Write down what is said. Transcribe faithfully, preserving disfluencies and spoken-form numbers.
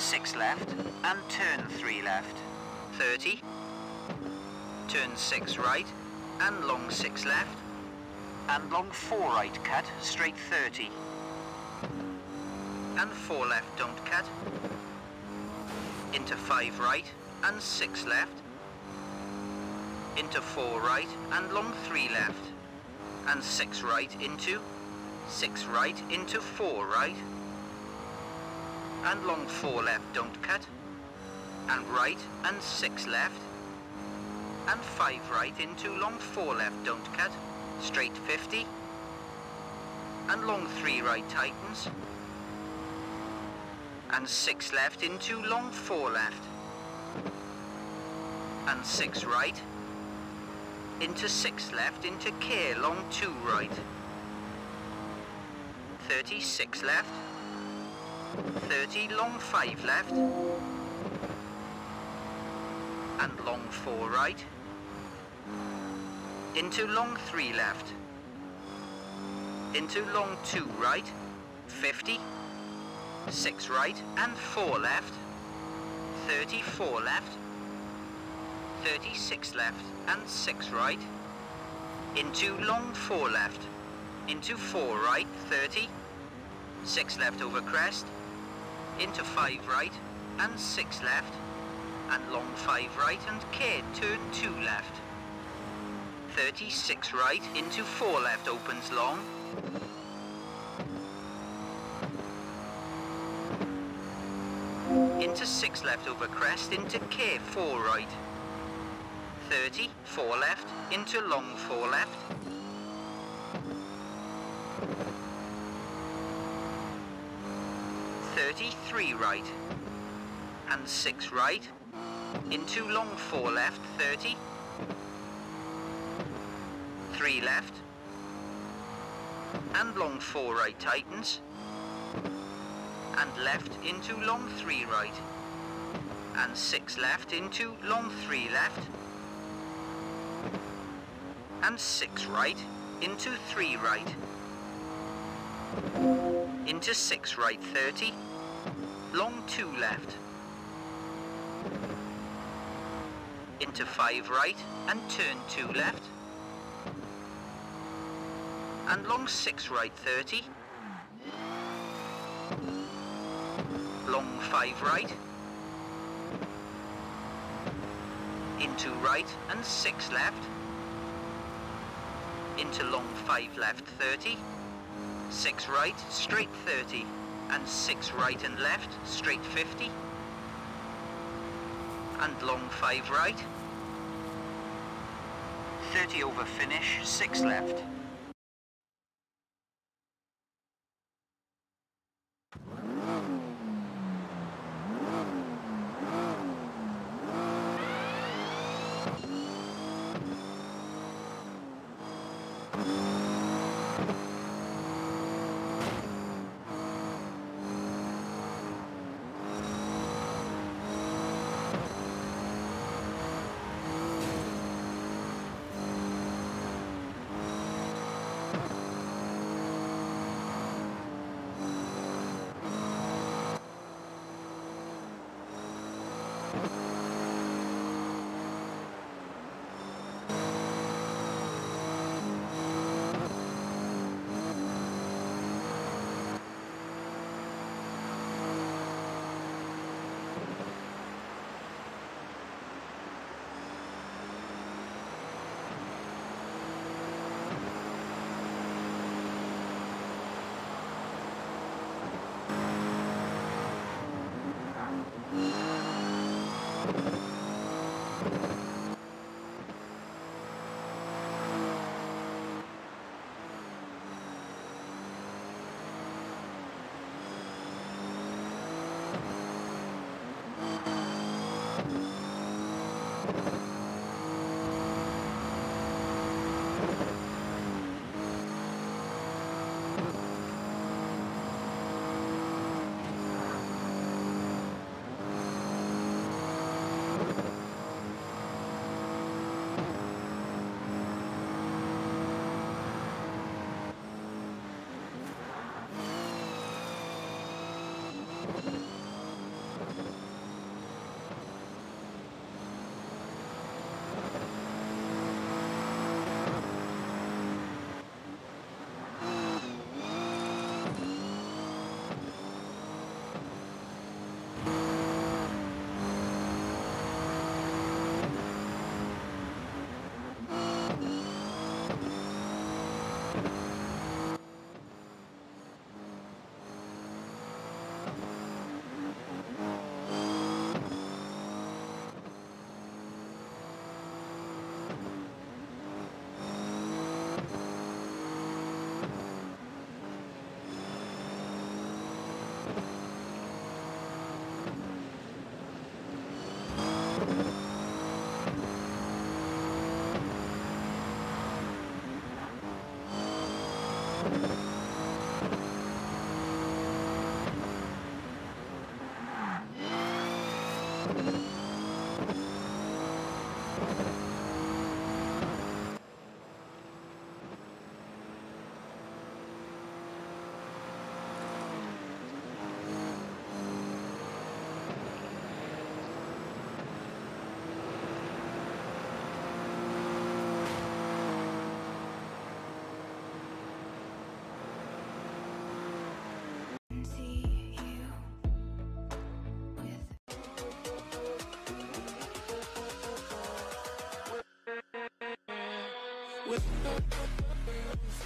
six left and turn three left. thirty. Turn six right and long six left. And long four right cut, straight thirty. And four left, don't cut. Into five right and six left. Into four right and long three left. And six right into, six right into four right. And long four left, don't cut. And right and six left. And five right into long four left, don't cut. Straight fifty. And long three right tightens. And six left into long four left. And six right. Into six left into care long two right. thirty, six left. thirty, long five left. And long four right. Into long three left. Into long two right. fifty. six right and four left. thirty, four left. thirty, six left and six right. Into long four left. Into four right, thirty. six left over crest. Into five right and six left. And long five right and care, turn two left. thirty, six right into four left, opens long. Into six left over crest, into care, four right. thirty, four left, into long four left. thirty, three right. And six right. Into long four left, thirty. three left. And long four right tightens. And left into long three right. And six left into long three left. And six right into three right. Into six right, thirty. Long two left. Into five right and turn two left. And long six right, thirty. Long five right. Into right and six left. Into long five left, thirty. six right, straight thirty. And six right and left, straight fifty. And long five right. thirty over finish, six left. with